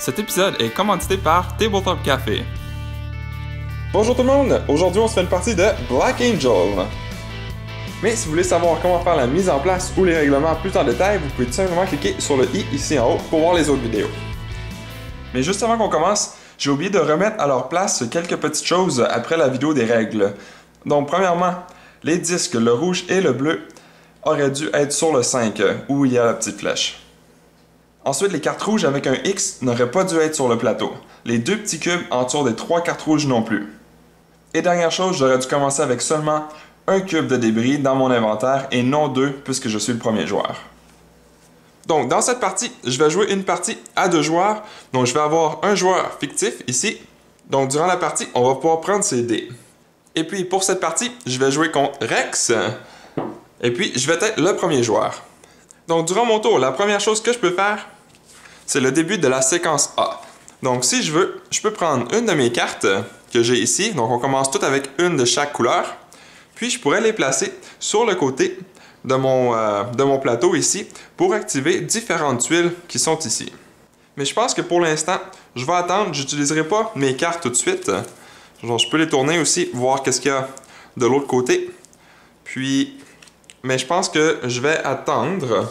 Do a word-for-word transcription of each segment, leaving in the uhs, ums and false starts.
Cet épisode est commandité par Tabletop Café. Bonjour tout le monde! Aujourd'hui, on se fait une partie de Black Angel. Mais si vous voulez savoir comment faire la mise en place ou les règlements plus en détail, vous pouvez tout simplement cliquer sur le i ici en haut pour voir les autres vidéos. Mais juste avant qu'on commence, j'ai oublié de remettre à leur place quelques petites choses après la vidéo des règles. Donc premièrement, les disques, le rouge et le bleu, auraient dû être sur le cinq, où il y a la petite flèche. Ensuite, les cartes rouges avec un X n'auraient pas dû être sur le plateau. Les deux petits cubes entourent des trois cartes rouges non plus. Et dernière chose, j'aurais dû commencer avec seulement un cube de débris dans mon inventaire et non deux puisque je suis le premier joueur. Donc dans cette partie, je vais jouer une partie à deux joueurs. Donc je vais avoir un joueur fictif ici. Donc durant la partie, on va pouvoir prendre ses dés. Et puis pour cette partie, je vais jouer contre Rex. Et puis je vais être le premier joueur. Donc durant mon tour, la première chose que je peux faire, c'est le début de la séquence A. Donc si je veux, je peux prendre une de mes cartes que j'ai ici. Donc on commence toutes avec une de chaque couleur. Puis je pourrais les placer sur le côté de mon, euh, de mon plateau ici pour activer différentes tuiles qui sont ici. Mais je pense que pour l'instant, je vais attendre. Je n'utiliserai pas mes cartes tout de suite. Donc je peux les tourner aussi, voir qu'est-ce qu'il y a de l'autre côté. Puis, mais je pense que je vais attendre.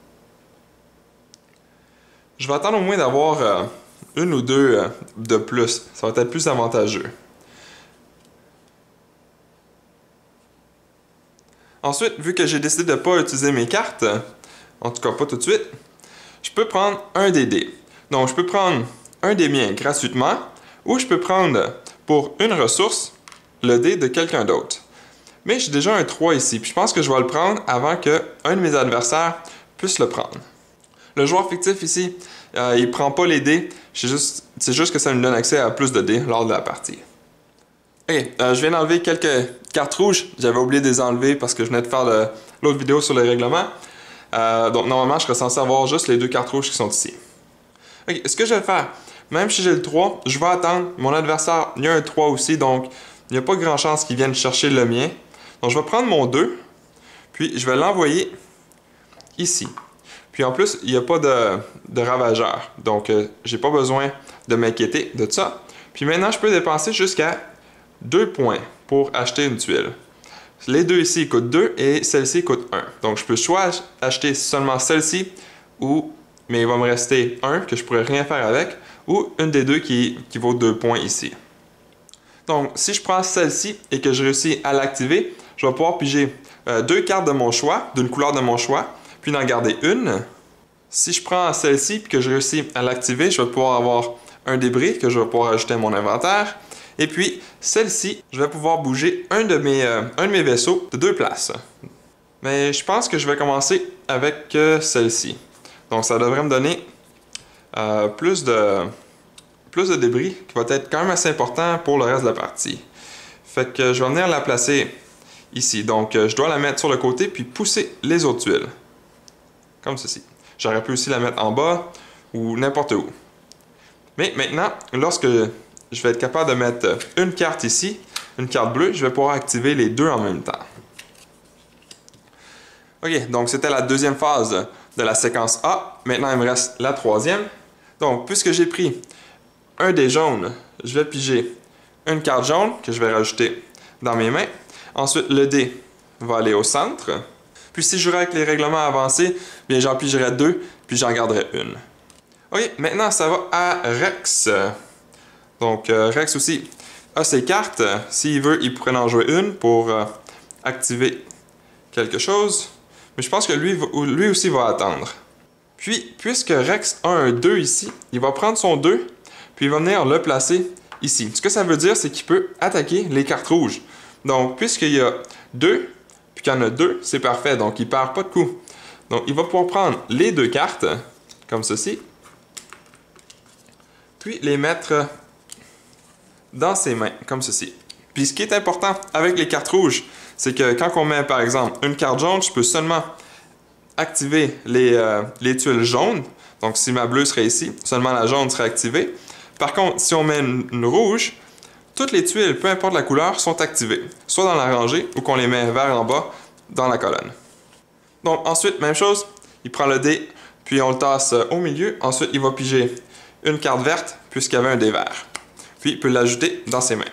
Je vais attendre au moins d'avoir euh, une ou deux euh, de plus. Ça va être plus avantageux. Ensuite, vu que j'ai décidé de ne pas utiliser mes cartes, en tout cas pas tout de suite, je peux prendre un des dés. Donc je peux prendre un des miens gratuitement, ou je peux prendre pour une ressource le dé de quelqu'un d'autre. Mais j'ai déjà un trois ici, puis je pense que je vais le prendre avant qu'un de mes adversaires puisse le prendre. Le joueur fictif ici, euh, il ne prend pas les dés, c'est juste, c'est juste que ça me donne accès à plus de dés lors de la partie. Ok, euh, je viens d'enlever quelques cartes rouges. J'avais oublié de les enlever parce que je venais de faire l'autre vidéo sur les règlements. Euh, donc normalement, je serais censé avoir juste les deux cartes rouges qui sont ici. Ok, ce que je vais faire, même si j'ai le trois, je vais attendre. Mon adversaire, il y a un trois aussi, donc il n'y a pas grand chance qu'il vienne chercher le mien. Donc je vais prendre mon deux, puis je vais l'envoyer ici. Puis en plus, il n'y a pas de, de ravageur, donc euh, j'ai pas besoin de m'inquiéter de ça. Puis maintenant, je peux dépenser jusqu'à deux points pour acheter une tuile. Les deux ici coûtent deux et celle-ci coûte un. Donc je peux soit acheter seulement celle-ci, ou mais il va me rester un que je pourrais rien faire avec, ou une des deux qui, qui vaut deux points ici. Donc si je prends celle-ci et que je réussis à l'activer, je vais pouvoir piger euh, deux cartes de mon choix, d'une couleur de mon choix, puis d'en garder une. Si je prends celle-ci et que je réussis à l'activer, je vais pouvoir avoir un débris que je vais pouvoir ajouter à mon inventaire. Et puis, celle-ci, je vais pouvoir bouger un de mes, euh, un de mes vaisseaux de deux places. Mais je pense que je vais commencer avec euh, celle-ci. Donc, ça devrait me donner euh, plus, de, plus de débris, qui va être quand même assez important pour le reste de la partie. Fait que je vais venir la placer ici. Donc, euh, je dois la mettre sur le côté, puis pousser les autres tuiles. Comme ceci. J'aurais pu aussi la mettre en bas, ou n'importe où. Mais maintenant, lorsque je vais être capable de mettre une carte ici, une carte bleue, je vais pouvoir activer les deux en même temps. Ok, donc c'était la deuxième phase de la séquence A. Maintenant, il me reste la troisième. Donc, puisque j'ai pris un dé jaune, je vais piger une carte jaune que je vais rajouter dans mes mains. Ensuite, le dé va aller au centre. Puis si je jouerais avec les règlements avancés, bien j'en pigerai deux, puis j'en garderai une. Ok, maintenant ça va à Rex. Donc, euh, Rex aussi a ses cartes. S'il veut, il pourrait en jouer une pour euh, activer quelque chose. Mais je pense que lui, lui aussi va attendre. Puis, puisque Rex a un deux ici, il va prendre son deux, puis il va venir le placer ici. Ce que ça veut dire, c'est qu'il peut attaquer les cartes rouges. Donc, puisqu'il y a deux, puis qu'il y en a deux, c'est parfait. Donc, il ne perd pas de coup. Donc, il va pouvoir prendre les deux cartes, comme ceci, puis les mettre dans ses mains, comme ceci. Puis ce qui est important avec les cartes rouges, c'est que quand on met par exemple une carte jaune, je peux seulement activer les, euh, les tuiles jaunes. Donc si ma bleue serait ici, seulement la jaune serait activée. Par contre, si on met une, une rouge, toutes les tuiles, peu importe la couleur, sont activées. Soit dans la rangée ou qu'on les met vers en bas dans la colonne. Donc ensuite, même chose, il prend le dé, puis on le tasse au milieu. Ensuite, il va piger une carte verte puisqu'il y avait un dé vert. Puis il peut l'ajouter dans ses mains.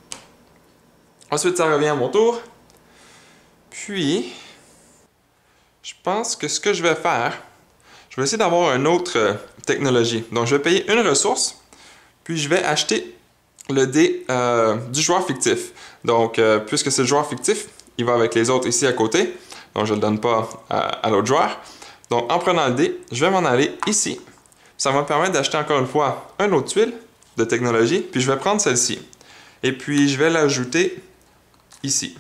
Ensuite, ça revient à mon tour. Puis, je pense que ce que je vais faire, je vais essayer d'avoir une autre euh, technologie. Donc, je vais payer une ressource, puis je vais acheter le dé euh, du joueur fictif. Donc, euh, puisque c'est le joueur fictif, il va avec les autres ici à côté. Donc, je ne le donne pas à, à l'autre joueur. Donc, en prenant le dé, je vais m'en aller ici. Ça va me permettre d'acheter encore une fois une autre tuile de technologie, puis je vais prendre celle-ci. Et puis, je vais l'ajouter ici.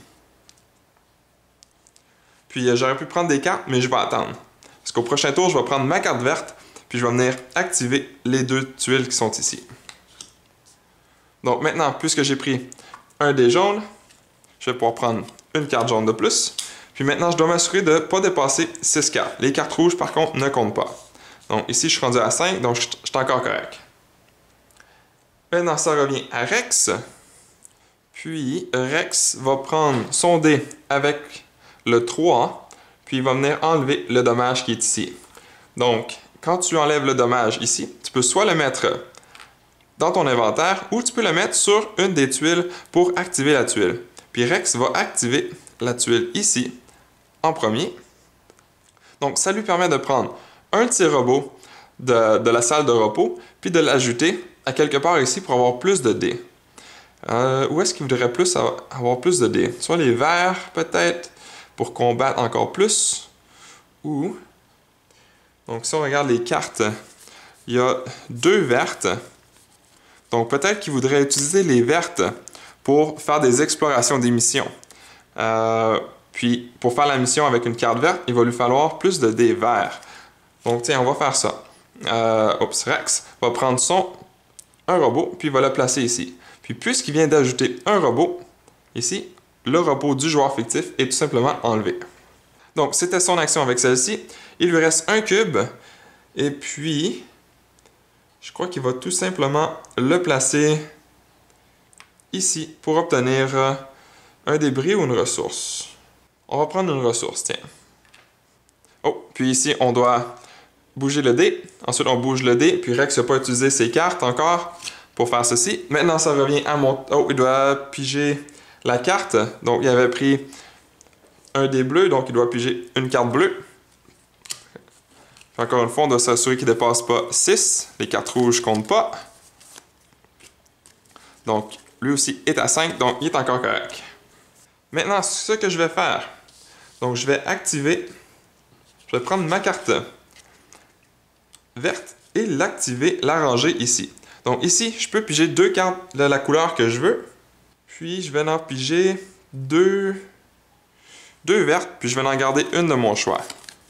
Puis, euh, j'aurais pu prendre des cartes, mais je vais attendre. Parce qu'au prochain tour, je vais prendre ma carte verte, puis je vais venir activer les deux tuiles qui sont ici. Donc maintenant, puisque j'ai pris un dé jaune, je vais pouvoir prendre une carte jaune de plus. Puis maintenant, je dois m'assurer de ne pas dépasser six cartes. Les cartes rouges, par contre, ne comptent pas. Donc ici, je suis rendu à cinq, donc je, je suis encore correct. Maintenant, ça revient à Rex. Puis Rex va prendre son dé avec le trois, puis il va venir enlever le dommage qui est ici. Donc, quand tu enlèves le dommage ici, tu peux soit le mettre dans ton inventaire ou tu peux le mettre sur une des tuiles pour activer la tuile. Puis Rex va activer la tuile ici en premier. Donc, ça lui permet de prendre un de ses robots de, de la salle de repos, puis de l'ajouter à quelque part ici pour avoir plus de dés. Euh, où est-ce qu'il voudrait plus avoir plus de dés? Soit les verts, peut-être, pour combattre encore plus. Ou... Donc, si on regarde les cartes, il y a deux vertes. Donc, peut-être qu'il voudrait utiliser les vertes pour faire des explorations des missions. Euh, puis, pour faire la mission avec une carte verte, il va lui falloir plus de dés verts. Donc, tiens, on va faire ça. Euh, oups, Rex va prendre son un robot, puis il va le placer ici. Puis, puisqu'il vient d'ajouter un robot, ici, le robot du joueur fictif est tout simplement enlevé. Donc, c'était son action avec celle-ci. Il lui reste un cube, et puis... je crois qu'il va tout simplement le placer ici pour obtenir un débris ou une ressource. On va prendre une ressource, tiens. Oh, puis ici, on doit bouger le dé. Ensuite, on bouge le dé, puis Rex n'a pas utilisé ses cartes encore pour faire ceci. Maintenant, ça revient à mon... oh, il doit piger la carte. Donc, il avait pris un dé bleu, donc il doit piger une carte bleue. Encore une fois, on doit s'assurer qu'il ne dépasse pas six. Les cartes rouges ne comptent pas. Donc, lui aussi est à cinq, donc il est encore correct. Maintenant, ce que je vais faire, donc je vais activer, je vais prendre ma carte verte et l'activer, la ranger ici. Donc ici, je peux piger deux cartes de la couleur que je veux. Puis, je vais en piger deux, deux vertes, puis je vais en garder une de mon choix.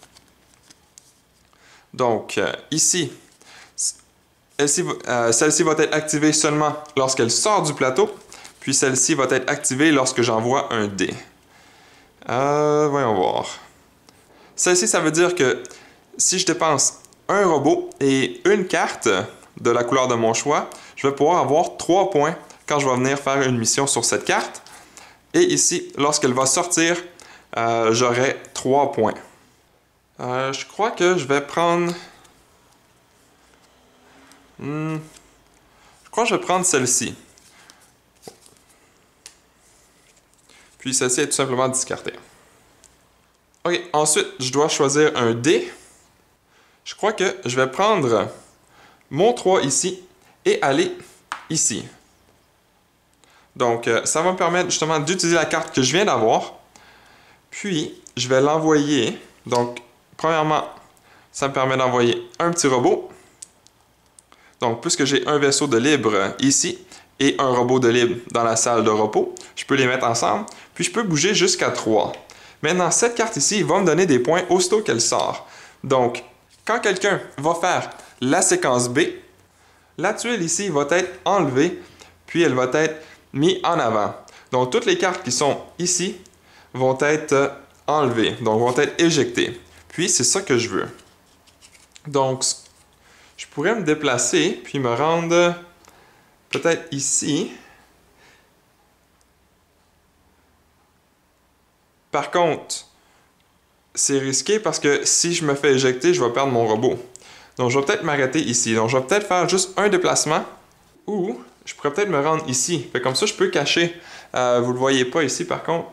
Donc, euh, ici, celle-ci euh, celle-ci va être activée seulement lorsqu'elle sort du plateau, puis celle-ci va être activée lorsque j'envoie un dé. Euh, voyons voir. Celle-ci, ça veut dire que si je dépense un robot et une carte de la couleur de mon choix, je vais pouvoir avoir trois points quand je vais venir faire une mission sur cette carte. Et ici, lorsqu'elle va sortir, euh, j'aurai trois points. Euh, je crois que je vais prendre... Hmm. Je crois que je vais prendre celle-ci. Puis celle-ci est tout simplement discartée. Ok, ensuite, je dois choisir un dé. Je crois que je vais prendre mon trois ici et aller ici. Donc, euh, ça va me permettre justement d'utiliser la carte que je viens d'avoir. Puis, je vais l'envoyer. Donc, premièrement, ça me permet d'envoyer un petit robot. Donc, puisque j'ai un vaisseau de libre ici et un robot de libre dans la salle de repos, je peux les mettre ensemble, puis je peux bouger jusqu'à trois. Maintenant, cette carte ici va me donner des points aussitôt qu'elle sort. Donc, quand quelqu'un va faire la séquence B, la tuile ici va être enlevée, puis elle va être mise en avant. Donc, toutes les cartes qui sont ici vont être enlevées, donc vont être éjectées. Puis, c'est ça que je veux. Donc, je pourrais me déplacer, puis me rendre peut-être ici. Par contre, c'est risqué parce que si je me fais éjecter, je vais perdre mon robot. Donc, je vais peut-être m'arrêter ici. Donc, je vais peut-être faire juste un déplacement. Ou, je pourrais peut-être me rendre ici. Fait comme ça, je peux cacher. Euh, vous le voyez pas ici, par contre.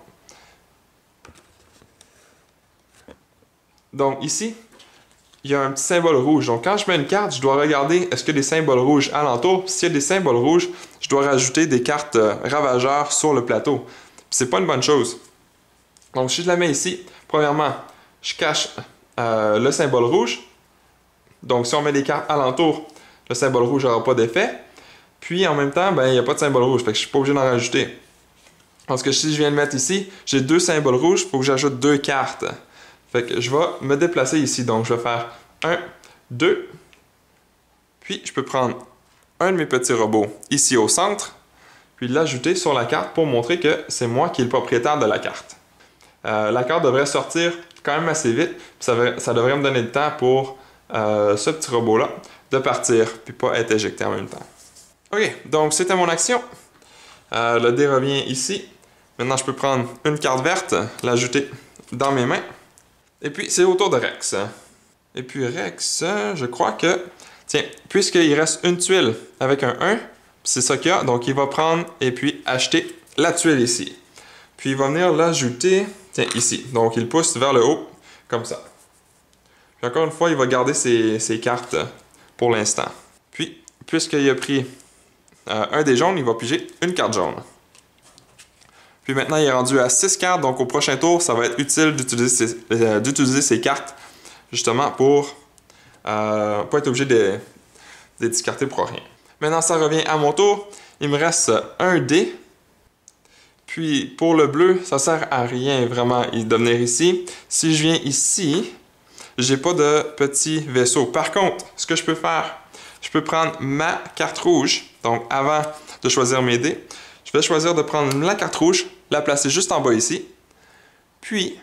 Donc, ici, il y a un petit symbole rouge. Donc, quand je mets une carte, je dois regarder est-ce qu'il y a des symboles rouges alentour. S'il y a des symboles rouges, je dois rajouter des cartes euh, ravageurs sur le plateau. C'est pas une bonne chose. Donc, si je la mets ici, premièrement, je cache euh, le symbole rouge. Donc, si on met des cartes alentour, le symbole rouge n'aura pas d'effet. Puis, en même temps, ben, il n'y a pas de symbole rouge. Fait que je ne suis pas obligé d'en rajouter. Parce que si je viens de mettre ici, j'ai deux symboles rouges, il faut que j'ajoute deux cartes. Fait que je vais me déplacer ici. Donc, je vais faire un, deux. Puis, je peux prendre un de mes petits robots ici au centre, puis l'ajouter sur la carte pour montrer que c'est moi qui est le propriétaire de la carte. Euh, la carte devrait sortir quand même assez vite. Puis ça, va, ça devrait me donner le temps pour euh, ce petit robot-là de partir, puis pas être éjecté en même temps. OK, donc c'était mon action. Euh, le dé revient ici. Maintenant, je peux prendre une carte verte, l'ajouter dans mes mains. Et puis, c'est au tour de Rex. Et puis, Rex, je crois que... Tiens, puisqu'il reste une tuile avec un un, c'est ça qu'il y a, donc il va prendre et puis acheter la tuile ici. Puis, il va venir l'ajouter, tiens, ici. Donc, il pousse vers le haut, comme ça. Puis, encore une fois, il va garder ses, ses cartes pour l'instant. Puis, puisqu'il a pris euh, un des jaunes, il va piger une carte jaune. Puis maintenant, il est rendu à six cartes, donc au prochain tour, ça va être utile d'utiliser ces, euh, d'utiliser ces cartes, justement, pour euh, pas être obligé de, de discarter pour rien. Maintenant, ça revient à mon tour. Il me reste un dé. Puis, pour le bleu, ça sert à rien, vraiment, de venir ici. Si je viens ici, j'ai pas de petit vaisseau. Par contre, ce que je peux faire, je peux prendre ma carte rouge, donc avant de choisir mes dés, je vais choisir de prendre la carte rouge, la placer juste en bas ici. Puis,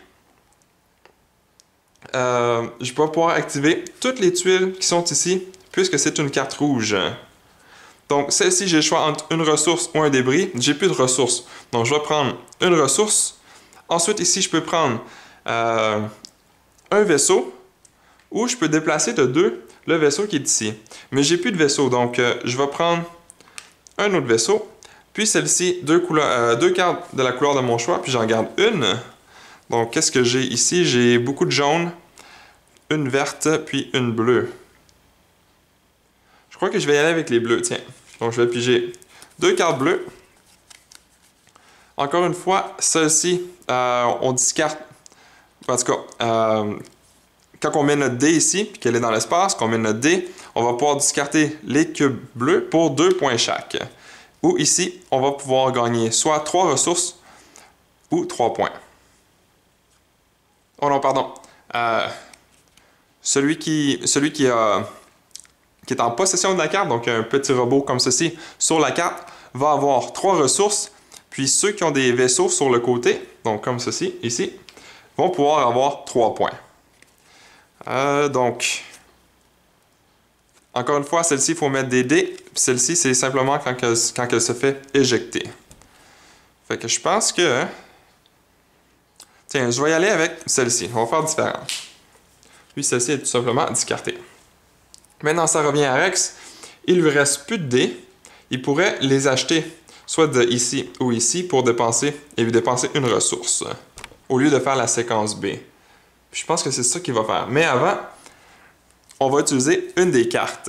euh, je vais pouvoir activer toutes les tuiles qui sont ici, puisque c'est une carte rouge. Donc, celle-ci, j'ai le choix entre une ressource ou un débris. J'ai plus de ressources. Donc, je vais prendre une ressource. Ensuite, ici, je peux prendre euh, un vaisseau, ou je peux déplacer de deux le vaisseau qui est ici. Mais j'ai plus de vaisseau, donc euh, je vais prendre un autre vaisseau. Puis celle-ci, deux, couleurs, euh, deux cartes de la couleur de mon choix, puis j'en garde une. Donc, qu'est-ce que j'ai ici? J'ai beaucoup de jaune, une verte, puis une bleue. Je crois que je vais y aller avec les bleus, tiens. Donc, je vais piger deux cartes bleues. Encore une fois, celle-ci, euh, on discarte. En tout cas, euh, quand on met notre dé ici, puis qu'elle est dans l'espace, qu'on met notre dé, on va pouvoir discarter les cubes bleus pour deux points chaque. Ou ici, on va pouvoir gagner soit trois ressources ou trois points. Oh non, pardon. Euh, celui qui, celui qui, a, qui est en possession de la carte, donc un petit robot comme ceci sur la carte, va avoir trois ressources. Puis ceux qui ont des vaisseaux sur le côté, donc comme ceci, ici, vont pouvoir avoir trois points. Euh, donc, encore une fois, celle-ci, il faut mettre des dés. Celle-ci, c'est simplement quand, que, quand elle se fait éjecter. Fait que je pense que... Tiens, je vais y aller avec celle-ci. On va faire différent. Puis celle-ci est tout simplement discartée. Maintenant, ça revient à Rex. Il lui reste plus de dés. Il pourrait les acheter soit de ici ou ici pour dépenser et lui dépenser une ressource au lieu de faire la séquence B. Puis je pense que c'est ça qu'il va faire. Mais avant, on va utiliser une des cartes.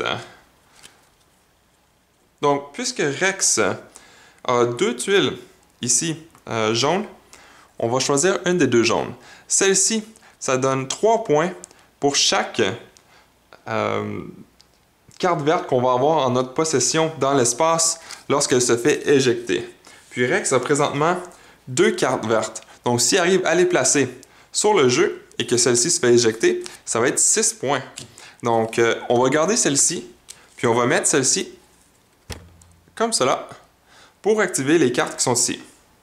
Donc, puisque Rex a deux tuiles ici euh, jaunes, on va choisir une des deux jaunes. Celle-ci, ça donne trois points pour chaque euh, carte verte qu'on va avoir en notre possession dans l'espace lorsqu'elle se fait éjecter. Puis Rex a présentement deux cartes vertes. Donc, s'il arrive à les placer sur le jeu et que celle-ci se fait éjecter, ça va être six points. Donc, euh, on va garder celle-ci, puis on va mettre celle-ci comme cela pour activer les cartes qui sont ici.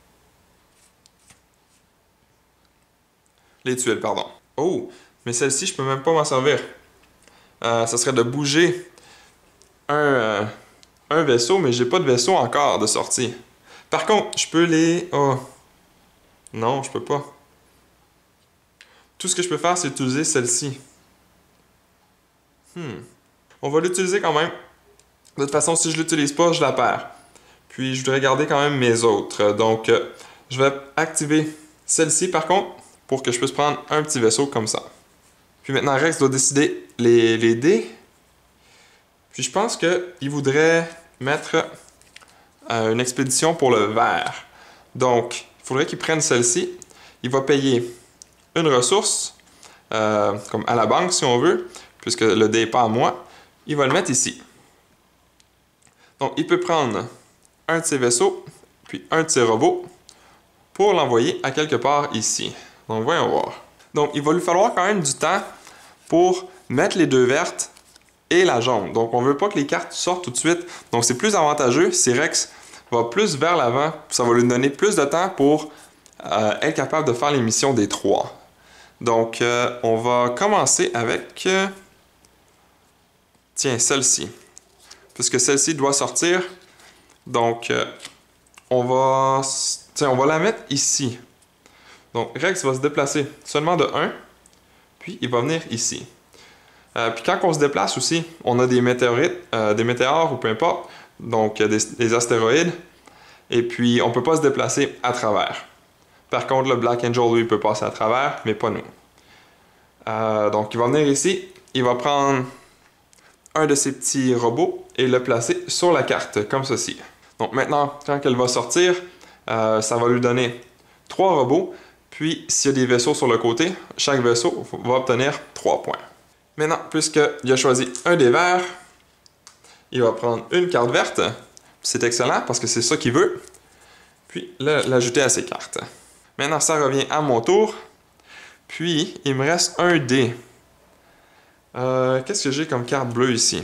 Les tuiles, pardon. Oh, mais celle-ci, je peux même pas m'en servir. Euh, ça serait de bouger un, euh, un vaisseau, mais j'ai pas de vaisseau encore de sortie. Par contre, je peux les... Oh. Non, je peux pas. Tout ce que je peux faire, c'est utiliser celle-ci. Hmm. On va l'utiliser quand même. De toute façon, si je ne l'utilise pas, je la perds. Puis, je voudrais garder quand même mes autres. Donc, euh, je vais activer celle-ci, par contre, pour que je puisse prendre un petit vaisseau comme ça. Puis maintenant, Rex doit décider les, les dés. Puis, je pense qu'il voudrait mettre euh, une expédition pour le vert. Donc, il faudrait qu'il prenne celle-ci. Il va payer une ressource, euh, comme à la banque, si on veut, puisque le dé n'est pas à moi. Il va le mettre ici. Donc, il peut prendre un de ses vaisseaux, puis un de ses robots, pour l'envoyer à quelque part ici. Donc, voyons voir. Donc, il va lui falloir quand même du temps pour mettre les deux vertes et la jaune. Donc, on ne veut pas que les cartes sortent tout de suite. Donc, c'est plus avantageux si Rex va plus vers l'avant. Ça va lui donner plus de temps pour euh, être capable de faire les missions des trois. Donc, euh, on va commencer avec... Euh... Tiens, celle-ci. Puisque celle-ci doit sortir. Donc, euh, on va... Tiens, on va la mettre ici. Donc, Rex va se déplacer seulement de un. Puis, il va venir ici. Euh, puis, quand on se déplace aussi, on a des météorites, euh, des météores ou peu importe. Donc, des, des astéroïdes. Et puis, on ne peut pas se déplacer à travers. Par contre, le Black Angel, lui, il peut passer à travers, mais pas nous. Euh, donc, il va venir ici. Il va prendre un de ces petits robots et le placer sur la carte, comme ceci. Donc maintenant, quand elle va sortir, euh, ça va lui donner trois robots. Puis, s'il y a des vaisseaux sur le côté, chaque vaisseau va obtenir trois points. Maintenant, puisqu'il a choisi un des verts, il va prendre une carte verte. C'est excellent parce que c'est ça qu'il veut. Puis, l'ajouter à ses cartes. Maintenant, ça revient à mon tour. Puis, il me reste un dé. Euh, Qu'est-ce que j'ai comme carte bleue ici?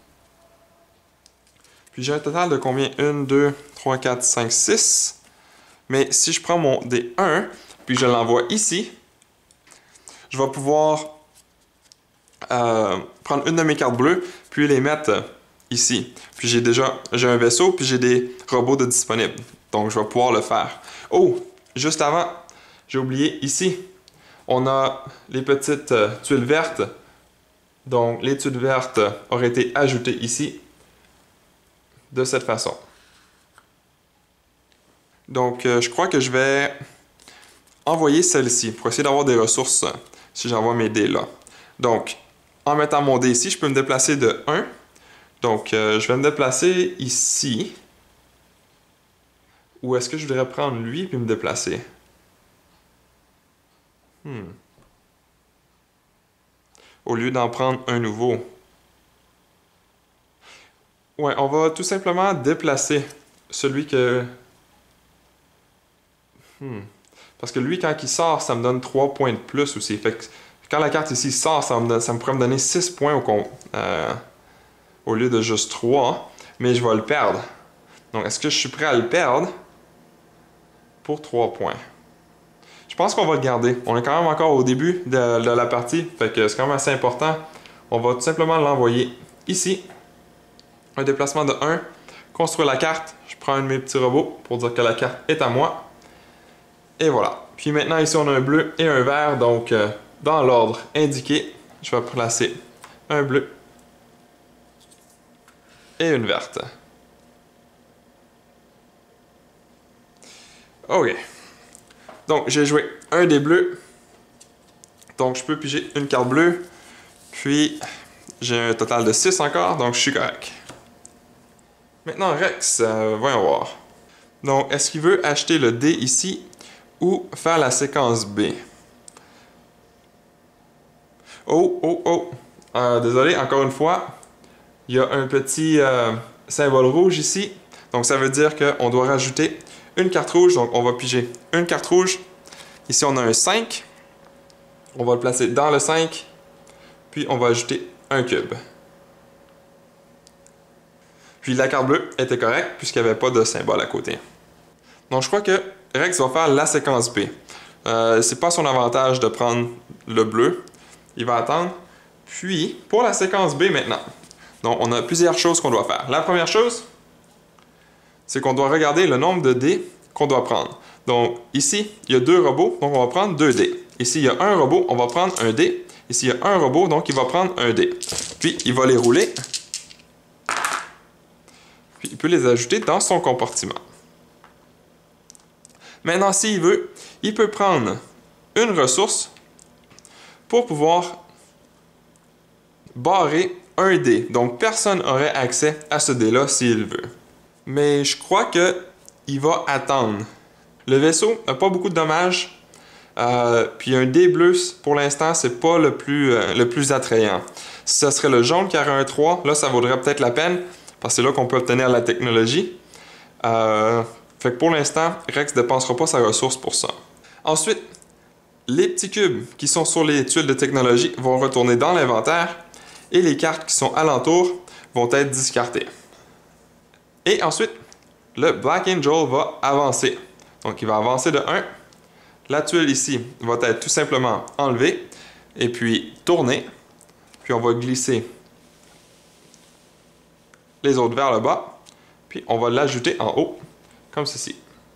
Puis j'ai un total de combien? un, deux, trois, quatre, cinq, six. Mais si je prends mon dé un, puis je l'envoie ici, je vais pouvoir euh, prendre une de mes cartes bleues, puis les mettre ici. Puis j'ai déjà j'ai un vaisseau, puis j'ai des robots de disponibles. Donc je vais pouvoir le faire. Oh! Juste avant, j'ai oublié ici. On a les petites euh, tuiles vertes. Donc, les tuiles vertes auraient été ajoutées ici, de cette façon. Donc, euh, je crois que je vais envoyer celle-ci pour essayer d'avoir des ressources si j'envoie mes dés là. Donc, en mettant mon dé ici, je peux me déplacer de un. Donc, euh, je vais me déplacer ici. Ou est-ce que je voudrais prendre lui et me déplacer? Hmm. Au lieu d'en prendre un nouveau. Ouais, on va tout simplement déplacer celui que... Hmm. Parce que lui, quand il sort, ça me donne trois points de plus aussi. Fait que quand la carte ici sort, ça me, donne, ça me pourrait me donner six points au, con... euh, au lieu de juste trois. Mais je vais le perdre. Donc, est-ce que je suis prêt à le perdre pour trois points? Je pense qu'on va le garder. On est quand même encore au début de, de la partie, fait que c'est quand même assez important. On va tout simplement l'envoyer ici. Un déplacement de un. Construire la carte. Je prends un de mes petits robots pour dire que la carte est à moi. Et voilà. Puis maintenant, ici, on a un bleu et un vert. Donc, euh, dans l'ordre indiqué, je vais placer un bleu et une verte. OK. Donc, j'ai joué un des bleus. Donc, je peux piger une carte bleue. Puis, j'ai un total de six encore, donc je suis correct. Maintenant, Rex, euh, voyons voir. Donc, est-ce qu'il veut acheter le dé ici ou faire la séquence B? Oh, oh, oh. Euh, désolé, encore une fois, il y a un petit euh, symbole rouge ici. Donc, ça veut dire qu'on doit rajouter une carte rouge, donc on va piger une carte rouge. Ici, on a un cinq. On va le placer dans le cinq. Puis, on va ajouter un cube. Puis, la carte bleue était correcte puisqu'il n'y avait pas de symbole à côté. Donc, je crois que Rex va faire la séquence B. Euh, c'est pas son avantage de prendre le bleu. Il va attendre. Puis, pour la séquence B maintenant. Donc, on a plusieurs choses qu'on doit faire. La première chose, c'est qu'on doit regarder le nombre de dés qu'on doit prendre. Donc, ici, il y a deux robots, donc on va prendre deux dés. Ici, il y a un robot, on va prendre un dé. Ici, il y a un robot, donc il va prendre un dé. Puis, il va les rouler. Puis, il peut les ajouter dans son compartiment. Maintenant, s'il veut, il peut prendre une ressource pour pouvoir barrer un dé. Donc, personne n'aurait accès à ce dé-là s'il veut. Mais je crois qu'il va attendre. Le vaisseau n'a pas beaucoup de dommages. Euh, puis un dé bleu, pour l'instant, c'est pas le plus, euh, le plus attrayant. Si ce serait le jaune qui aurait un trois, là, ça vaudrait peut-être la peine, parce que c'est là qu'on peut obtenir la technologie. Euh, fait que pour l'instant, Rex ne dépensera pas sa ressource pour ça. Ensuite, les petits cubes qui sont sur les tuiles de technologie vont retourner dans l'inventaire et les cartes qui sont alentour vont être discartées. Et ensuite, le Black Angel va avancer. Donc, il va avancer de un. La tuile ici va être tout simplement enlevée et puis tournée. Puis on va glisser les autres vers le bas. Puis on va l'ajouter en haut, comme ceci.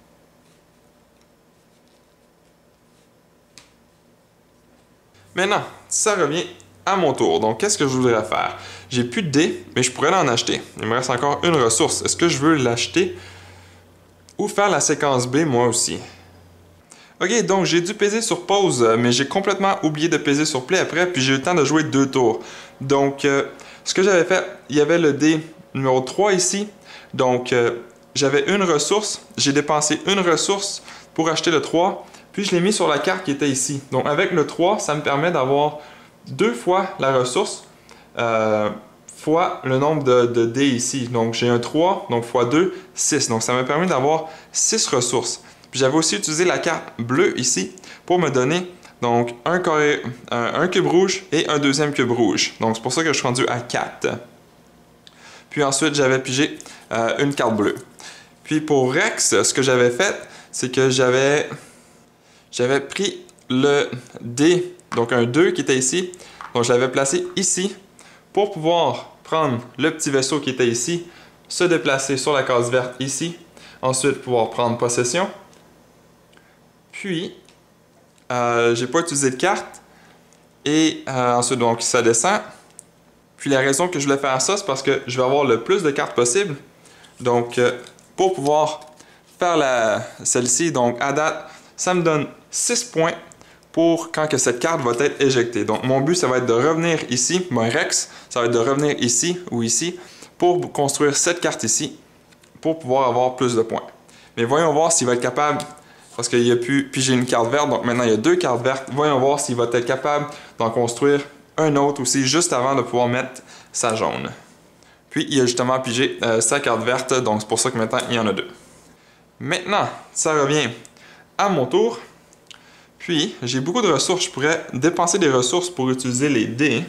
Maintenant, ça revient à mon tour. Donc, qu'est-ce que je voudrais faire? J'ai plus de dés, mais je pourrais en acheter. Il me reste encore une ressource. Est-ce que je veux l'acheter ou faire la séquence B moi aussi? Ok, donc j'ai dû peser sur pause, mais j'ai complètement oublié de peser sur play après, puis j'ai eu le temps de jouer deux tours. Donc, euh, ce que j'avais fait, il y avait le dé numéro trois ici. Donc, euh, j'avais une ressource. J'ai dépensé une ressource pour acheter le trois, puis je l'ai mis sur la carte qui était ici. Donc, avec le trois, ça me permet d'avoir deux fois la ressource, euh, fois le nombre de, de dés ici. Donc, j'ai un trois, donc fois deux, six. Donc, ça m'a permis d'avoir six ressources. J'avais aussi utilisé la carte bleue ici pour me donner donc un, carré, un, un cube rouge et un deuxième cube rouge. Donc c'est pour ça que je suis rendu à quatre. Puis ensuite, j'avais pigé euh, une carte bleue. Puis pour Rex, ce que j'avais fait, c'est que j'avais j'avais pris le dé, donc un deux qui était ici. Donc je l'avais placé ici pour pouvoir prendre le petit vaisseau qui était ici, se déplacer sur la case verte ici, ensuite pouvoir prendre possession. Puis, euh, j'ai pas utilisé de carte. Et euh, ensuite, donc, ça descend. Puis la raison que je voulais faire ça, c'est parce que je vais avoir le plus de cartes possible. Donc, euh, pour pouvoir faire la celle-ci, donc à date, ça me donne six points pour quand que cette carte va être éjectée. Donc, mon but, ça va être de revenir ici. Mon Rex, ça va être de revenir ici ou ici pour construire cette carte ici pour pouvoir avoir plus de points. Mais voyons voir s'il va être capable. Parce qu'il a pu piger une carte verte, donc maintenant il y a deux cartes vertes. Voyons voir s'il va être capable d'en construire un autre aussi, juste avant de pouvoir mettre sa jaune. Puis il a justement pigé euh, sa carte verte, donc c'est pour ça que maintenant il y en a deux. Maintenant, ça revient à mon tour. Puis, j'ai beaucoup de ressources. Je pourrais dépenser des ressources pour utiliser les dés.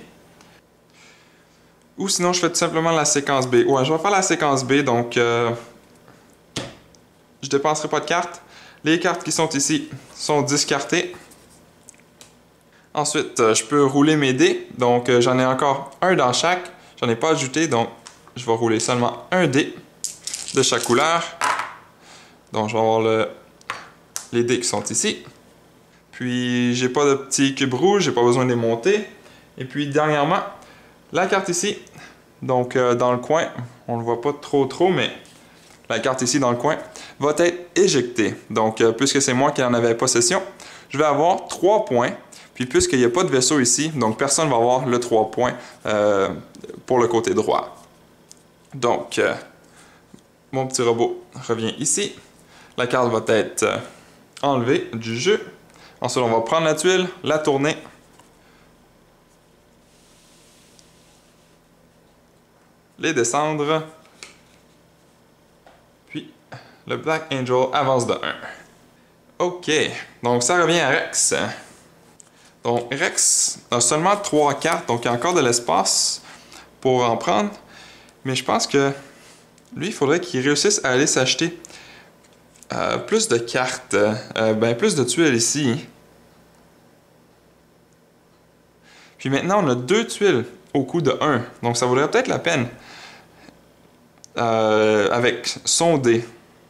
Ou sinon, je fais tout simplement la séquence B. Ouais, je vais faire la séquence B, donc euh, je ne dépenserai pas de cartes. Les cartes qui sont ici sont discartées. Ensuite, euh, je peux rouler mes dés. Donc, euh, j'en ai encore un dans chaque. J'en ai pas ajouté, donc je vais rouler seulement un dé de chaque couleur. Donc, je vais avoir le, les dés qui sont ici. Puis, j'ai pas de petit cube rouge, j'ai pas besoin de les monter. Et puis, dernièrement, la carte ici. Donc, euh, dans le coin, on le voit pas trop trop, mais la carte ici dans le coin va être éjectée. Donc, euh, puisque c'est moi qui en avais possession, je vais avoir trois points. Puis, puisqu'il n'y a pas de vaisseau ici, donc personne ne va avoir le trois points euh, pour le côté droit. Donc, euh, mon petit robot revient ici. La carte va être euh, enlevée du jeu. Ensuite, on va prendre la tuile, la tourner. Les descendre. Puis, le Black Angel avance de un. OK, donc ça revient à Rex. Donc, Rex a seulement trois cartes, donc il y a encore de l'espace pour en prendre. Mais je pense que lui, il faudrait qu'il réussisse à aller s'acheter euh, plus de cartes, euh, ben plus de tuiles ici. Puis maintenant, on a deux tuiles au coût de un. Donc, ça vaudrait peut-être la peine euh, avec son dé.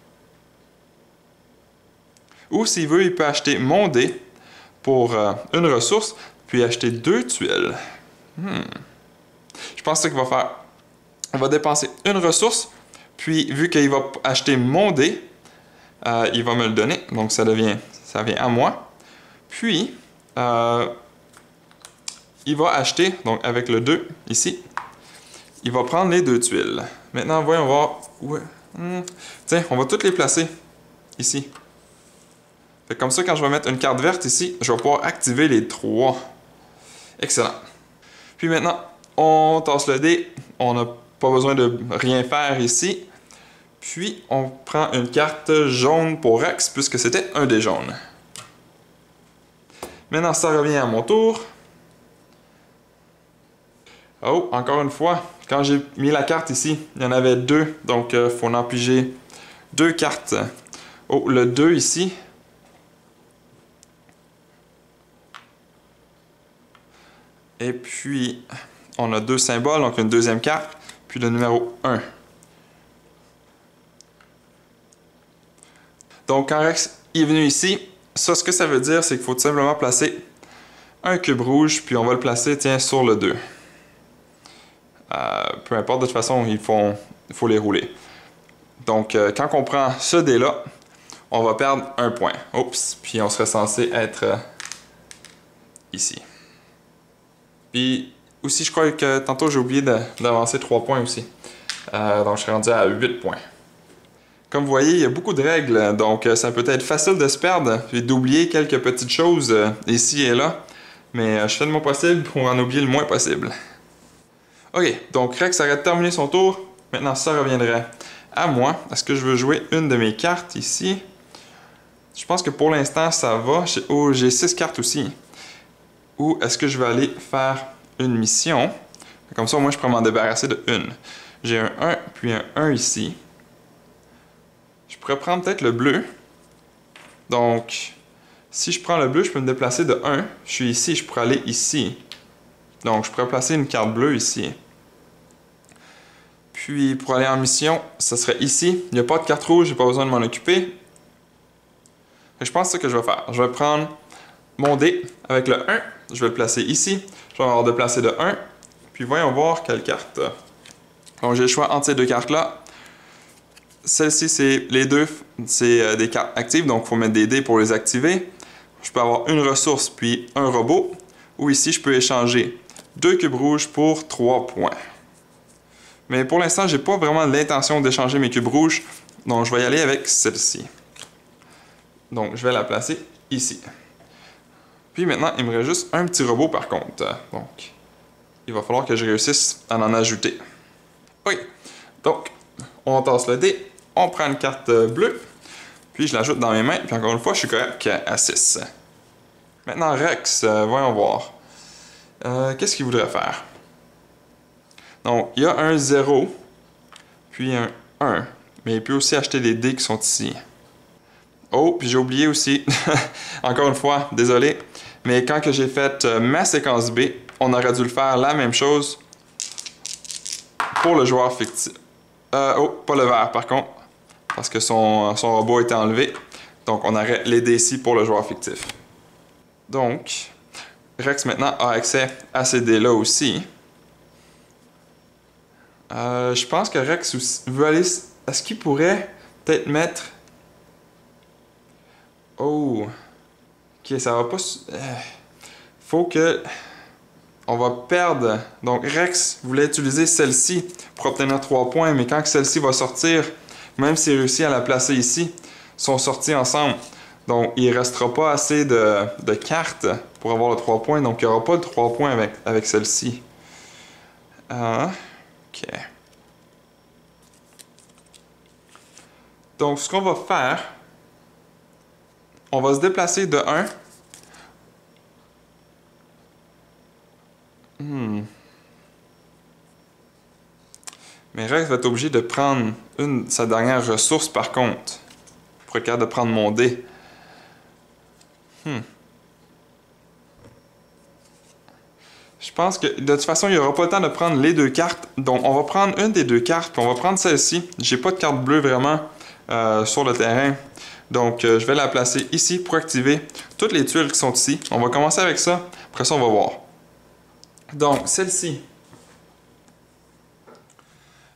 Ou s'il veut, il peut acheter mon dé pour euh, une ressource, puis acheter deux tuiles. Hmm. Je pense que ce qu'il va faire, il va dépenser une ressource, puis vu qu'il va acheter mon dé, euh, il va me le donner, donc ça devient, ça vient à moi. Puis, euh, il va acheter, donc avec le deux ici, il va prendre les deux tuiles. Maintenant, voyons voir où... Hmm. Tiens, on va toutes les placer ici. Fait comme ça, quand je vais mettre une carte verte ici, je vais pouvoir activer les trois. Excellent. Puis maintenant, on tasse le dé. On n'a pas besoin de rien faire ici. Puis, on prend une carte jaune pour Rex, puisque c'était un dé jaune. Maintenant, ça revient à mon tour. Oh, encore une fois, quand j'ai mis la carte ici, il y en avait deux. Donc, il euh, faut en piger deux cartes. Oh, le deux ici. Et puis, on a deux symboles, donc une deuxième carte. Puis le numéro un. Donc, quand Rex est venu ici, ça, ce que ça veut dire, c'est qu'il faut tout simplement placer un cube rouge, puis on va le placer, tiens, sur le deux. Euh, peu importe, de toute façon, il faut, il faut les rouler. Donc, euh, quand on prend ce dé-là, on va perdre un point. Oups, puis on serait censé être euh, ici. Puis, aussi, je crois que tantôt, j'ai oublié d'avancer trois points aussi. Euh, donc, je serais rendu à huit points. Comme vous voyez, il y a beaucoup de règles, donc ça peut être facile de se perdre et d'oublier quelques petites choses euh, ici et là. Mais euh, je fais de mon possible pour en oublier le moins possible. Ok, donc Rex aurait terminé son tour. Maintenant, ça reviendrait à moi. Est-ce que je veux jouer une de mes cartes ici? Je pense que pour l'instant, ça va. Oh, j'ai six cartes aussi. Ou est-ce que je vais aller faire une mission? Comme ça, moi, je pourrais m'en débarrasser de une. J'ai un un, puis un un ici. Je pourrais prendre peut-être le bleu. Donc, si je prends le bleu, je peux me déplacer de un. Je suis ici, je pourrais aller ici. Donc, je pourrais placer une carte bleue ici. Puis, pour aller en mission, ça serait ici. Il n'y a pas de carte rouge, j'ai pas besoin de m'en occuper. Je pense que c'est ce que je vais faire. Je vais prendre mon dé avec le un. Je vais le placer ici. Je vais avoir de placer de un. Puis, voyons voir quelle carte. Donc, j'ai le choix entre ces deux cartes-là. Celle-ci, c'est les deux, c'est euh, des cartes actives, donc il faut mettre des dés pour les activer. Je peux avoir une ressource puis un robot. Ou ici, je peux échanger deux cubes rouges pour trois points. Mais pour l'instant, j'ai pas vraiment l'intention d'échanger mes cubes rouges, donc je vais y aller avec celle-ci. Donc, je vais la placer ici. Puis maintenant, il me reste juste un petit robot par contre. Donc, il va falloir que je réussisse à en ajouter. Oui, donc, on tasse le dé. On prend une carte bleue, puis je l'ajoute dans mes mains, puis encore une fois, je suis correct à six. Maintenant, Rex, euh, voyons voir. Euh, Qu'est-ce qu'il voudrait faire? Donc, il y a un zéro, puis un un, mais il peut aussi acheter les dés qui sont ici. Oh, puis j'ai oublié aussi, encore une fois, désolé, mais quand que j'ai fait euh, ma séquence B, on aurait dû le faire la même chose pour le joueur fictif. Euh, oh, pas le vert par contre. Parce que son, son robot a été enlevé. Donc, on aurait les dés ici pour le joueur fictif. Donc, Rex maintenant a accès à ces dés-là aussi. Euh, je pense que Rex aussi veut aller... Est-ce qu'il pourrait peut-être mettre... Oh! Ok, ça va pas... Euh, faut que... On va perdre. Donc, Rex voulait utiliser celle-ci pour obtenir trois points, mais quand celle-ci va sortir... Même s'il réussit à la placer ici, ils sont sortis ensemble. Donc, il ne restera pas assez de, de cartes pour avoir le trois points. Donc, il n'y aura pas de trois points avec, avec celle-ci. Euh, OK. Donc, ce qu'on va faire, on va se déplacer de un. Hmm. Mais Rex va être obligé de prendre une, sa dernière ressource par contre. Pour être capable de prendre mon dé. Hmm. Je pense que de toute façon, il n'y aura pas le temps de prendre les deux cartes. Donc, on va prendre une des deux cartes, puis on va prendre celle-ci. J'ai pas de carte bleue vraiment euh, sur le terrain. Donc, euh, je vais la placer ici pour activer toutes les tuiles qui sont ici. On va commencer avec ça. Après ça, on va voir. Donc, celle-ci.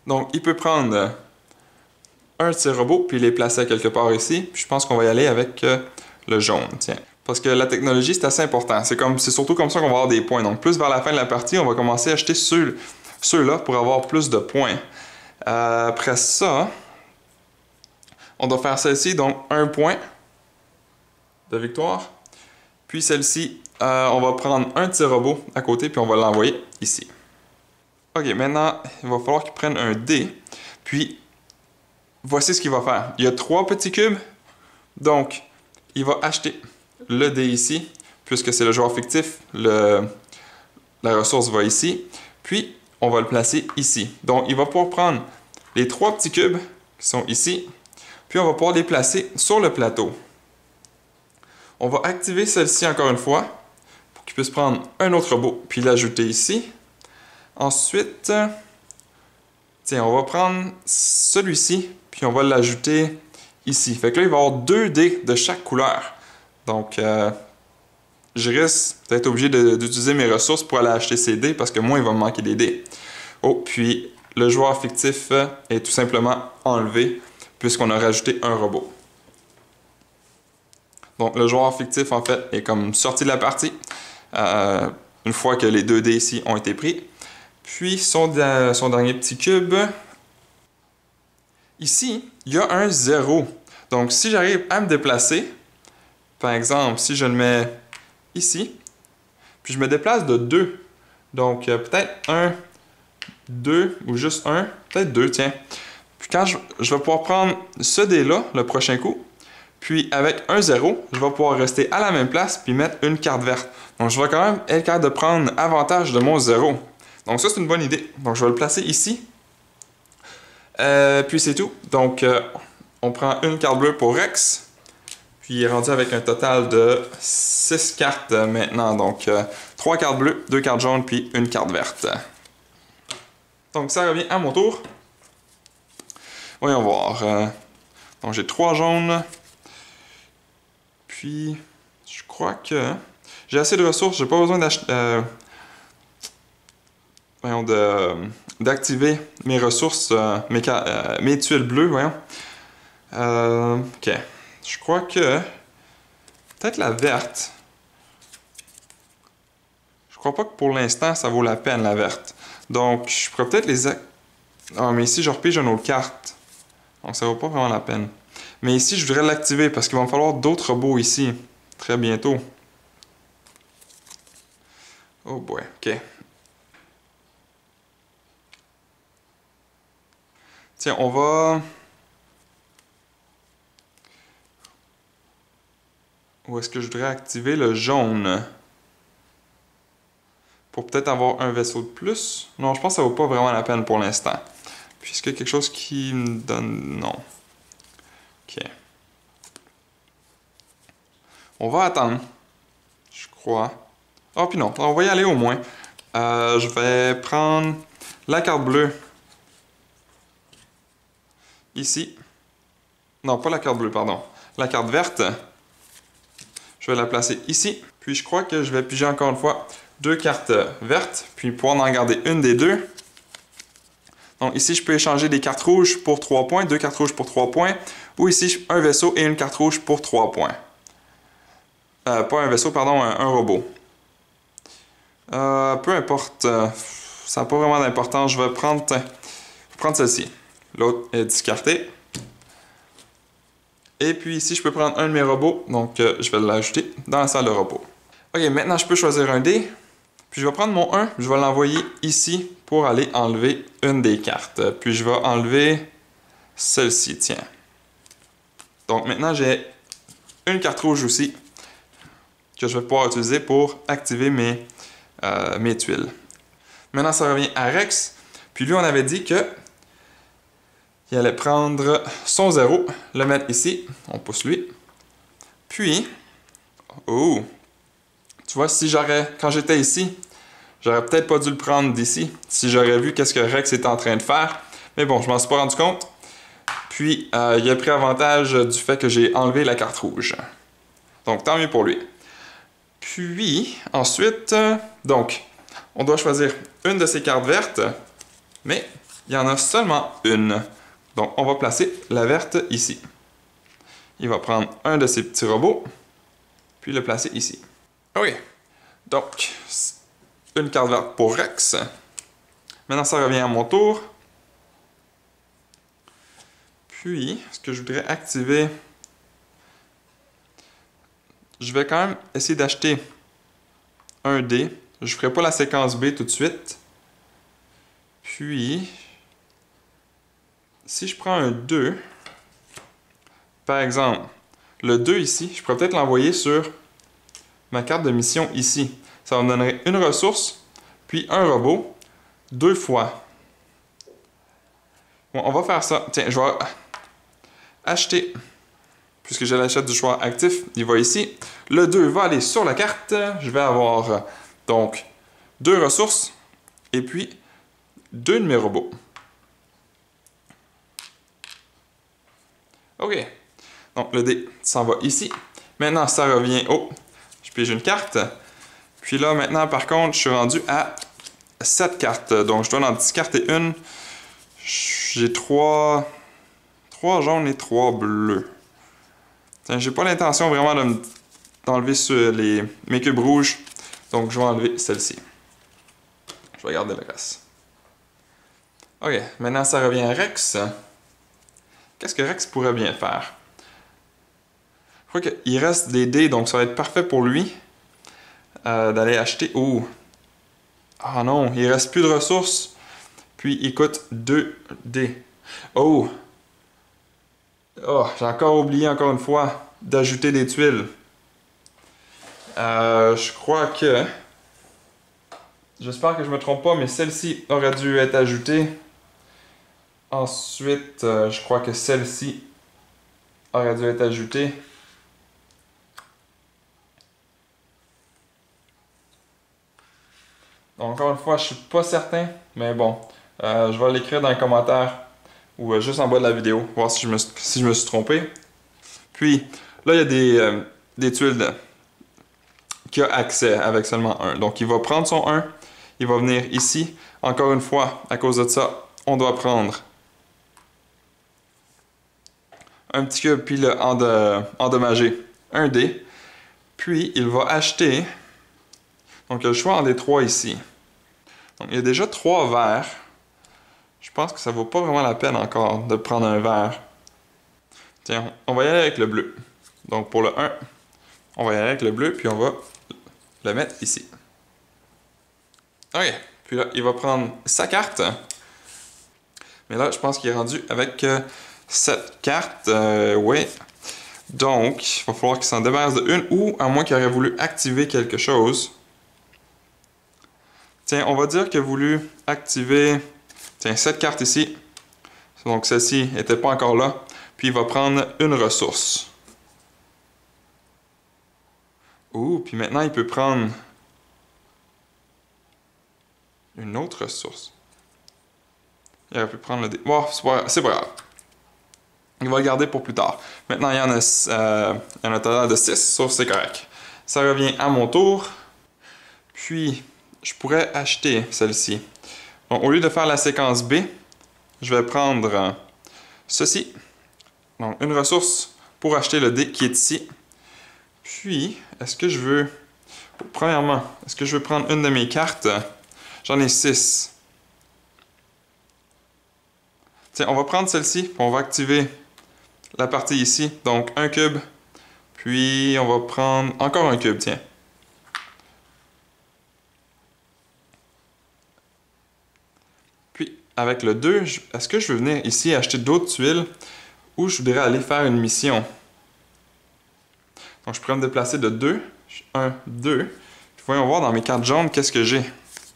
Donc, il peut prendre un de ces robots puis les placer quelque part ici. Puis je pense qu'on va y aller avec euh, le jaune, tiens. Parce que la technologie, c'est assez important. C'est comme, c'est surtout comme ça qu'on va avoir des points. Donc, plus vers la fin de la partie, on va commencer à acheter ceux, ceux-là pour avoir plus de points. Euh, après ça, on doit faire celle-ci, donc un point de victoire. Puis celle-ci, euh, on va prendre un de ces robots à côté, puis on va l'envoyer ici. Ok, maintenant, il va falloir qu'il prenne un dé. Puis, voici ce qu'il va faire. Il y a trois petits cubes. Donc, il va acheter le dé ici, puisque c'est le joueur fictif. Le, la ressource va ici. Puis, on va le placer ici. Donc, il va pouvoir prendre les trois petits cubes qui sont ici. Puis, on va pouvoir les placer sur le plateau. On va activer celle-ci encore une fois pour qu'il puisse prendre un autre robot puis l'ajouter ici. Ensuite, tiens, on va prendre celui-ci puis on va l'ajouter ici. Fait que là, il va y avoir deux dés de chaque couleur. Donc, euh, je risque d'être obligé d'utiliser mes ressources pour aller acheter ces dés parce que moi, il va me manquer des dés. Oh, puis le joueur fictif est tout simplement enlevé puisqu'on a rajouté un robot. Donc, le joueur fictif, en fait, est comme sorti de la partie euh, une fois que les deux dés ici ont été pris. Puis, son, de, son dernier petit cube. Ici, il y a un zéro. Donc, si j'arrive à me déplacer, par exemple, si je le mets ici, puis je me déplace de deux. Donc, euh, peut-être un, deux ou juste un, peut-être deux, tiens. Puis, quand je, je vais pouvoir prendre ce dé-là, le prochain coup, puis avec un zéro, je vais pouvoir rester à la même place puis mettre une carte verte. Donc je vais quand même être capable de prendre avantage de mon zéro. Donc ça c'est une bonne idée. Donc je vais le placer ici. Euh, puis c'est tout. Donc euh, on prend une carte bleue pour Rex. Puis il est rendu avec un total de six cartes maintenant. Donc euh, trois cartes bleues, deux cartes jaunes puis une carte verte. Donc ça revient à mon tour. Voyons voir. Euh, donc j'ai trois jaunes. Puis, je crois que j'ai assez de ressources. J'ai pas besoin d'acheter, euh, voyons, de, d'activer mes ressources, euh, mes, euh, mes tuiles bleues, voyons. Euh, ok. Je crois que peut-être la verte. Je crois pas que pour l'instant ça vaut la peine la verte. Donc, je pourrais peut-être les. Ah, mais ici je repige une autre carte. Donc, ça vaut pas vraiment la peine. Mais ici, je voudrais l'activer parce qu'il va me falloir d'autres robots ici. Très bientôt. Oh boy, ok. Tiens, on va... Où est-ce que je voudrais activer le jaune? Pour peut-être avoir un vaisseau de plus? Non, je pense que ça vaut pas vraiment la peine pour l'instant. Puis, est-ce qu'il y a quelque chose qui me donne... Non. Ok. On va attendre. Je crois. Ah, oh, puis non. On va y aller au moins. Euh, je vais prendre la carte bleue. Ici. Non, pas la carte bleue, pardon. La carte verte. Je vais la placer ici. Puis je crois que je vais piger encore une fois deux cartes vertes. Puis pouvoir en garder une des deux. Donc ici, je peux échanger des cartes rouges pour trois points, deux cartes rouges pour trois points, ou ici, un vaisseau et une carte rouge pour trois points. Euh, pas un vaisseau, pardon, un, un robot. Euh, peu importe, euh, ça n'a pas vraiment d'importance. Je vais prendre, je vais prendre celle-ci. L'autre est discartée. Et puis ici, je peux prendre un de mes robots, donc euh, je vais l'ajouter dans la salle de repos. Ok, maintenant, je peux choisir un dé. Puis je vais prendre mon un, je vais l'envoyer ici pour aller enlever une des cartes. Puis je vais enlever celle-ci, tiens. Donc maintenant j'ai une carte rouge aussi que je vais pouvoir utiliser pour activer mes, euh, mes tuiles. Maintenant ça revient à Rex. Puis lui on avait dit que il allait prendre son zéro, le mettre ici. On pousse lui. Puis, oh! Tu vois, si j'aurais, quand j'étais ici, j'aurais peut-être pas dû le prendre d'ici, si j'aurais vu qu'est-ce que Rex était en train de faire. Mais bon, je m'en suis pas rendu compte. Puis, euh, il a pris avantage du fait que j'ai enlevé la carte rouge. Donc, tant mieux pour lui. Puis, ensuite, euh, donc, on doit choisir une de ces cartes vertes, mais il y en a seulement une. Donc, on va placer la verte ici. Il va prendre un de ces petits robots, puis le placer ici. OK. Donc, une carte verte pour Rex. Maintenant, ça revient à mon tour. Puis, ce que je voudrais activer, je vais quand même essayer d'acheter un dé. Je ne ferai pas la séquence B tout de suite. Puis, si je prends un deux, par exemple, le deux ici, je pourrais peut-être l'envoyer sur ma carte de mission ici. Ça me donnerait une ressource, puis un robot, deux fois. Bon, on va faire ça. Tiens, je vais acheter, puisque j'ai l'achat du choix actif, il va ici. Le deux va aller sur la carte. Je vais avoir donc deux ressources et puis deux de mes robots. OK. Donc le dé s'en va ici. Maintenant, ça revient. Oh, je pige une carte. Puis là, maintenant, par contre, je suis rendu à sept cartes. Donc je dois en discarter une. J'ai trois. trois jaunes et trois bleus. J'ai pas l'intention vraiment de me d'enlever sur les, mes cubes rouges. Donc, je vais enlever celle-ci. Je vais garder le reste. OK, maintenant, ça revient à Rex. Qu'est-ce que Rex pourrait bien faire? Je crois qu'il reste des dés, donc ça va être parfait pour lui euh, d'aller acheter... Oh! Ah non, il reste plus de ressources. Puis, il coûte deux dés. Oh! Oh, j'ai encore oublié, encore une fois, d'ajouter des tuiles. Euh, je crois que... J'espère que je me trompe pas, mais celle-ci aurait dû être ajoutée. Ensuite, euh, je crois que celle-ci aurait dû être ajoutée. Donc, encore une fois, je suis pas certain, mais bon, euh, je vais l'écrire dans les commentaires ou euh, juste en bas de la vidéo, voir si je me, si je me suis trompé. Puis, là, il y a des, euh, des tuiles de, qui a accès avec seulement un. Donc, il va prendre son un, il va venir ici. Encore une fois, à cause de ça, on doit prendre un petit cube, puis le endommager un dé. Puis, il va acheter... Donc, il y a le choix en des trois ici. Donc, il y a déjà trois verts. Je pense que ça vaut pas vraiment la peine encore de prendre un vert. Tiens, on va y aller avec le bleu. Donc, pour le un, on va y aller avec le bleu, puis on va le mettre ici. OK. Puis là, il va prendre sa carte. Mais là, je pense qu'il est rendu avec euh, cette carte. Euh, ouais. Donc, il va falloir qu'il s'en débarrasse de une, ou à moins qu'il aurait voulu activer quelque chose. Tiens, on va dire qu'il a voulu activer... Tiens, cette carte ici. Donc, celle-ci n'était pas encore là. Puis, il va prendre une ressource. Ouh, puis maintenant, il peut prendre... une autre ressource. Il aurait pu prendre le dé. Bon, c'est pas, c'est pas grave. Il va le garder pour plus tard. Maintenant, il y en a, euh, il y en a un total de six, sauf c'est correct. Ça revient à mon tour. Puis, je pourrais acheter celle-ci. Donc, au lieu de faire la séquence B, je vais prendre euh, ceci. Donc, une ressource pour acheter le dé qui est ici. Puis, est-ce que je veux... Premièrement, est-ce que je veux prendre une de mes cartes? J'en ai six. Tiens, on va prendre celle-ci, puis on va activer la partie ici. Donc, un cube. Puis, on va prendre encore un cube, tiens. Puis, avec le deux, est-ce que je veux venir ici acheter d'autres tuiles ou je voudrais aller faire une mission? Donc, je pourrais me déplacer de deux. un, deux. Puis, voyons voir dans mes cartes jaunes, qu'est-ce que j'ai.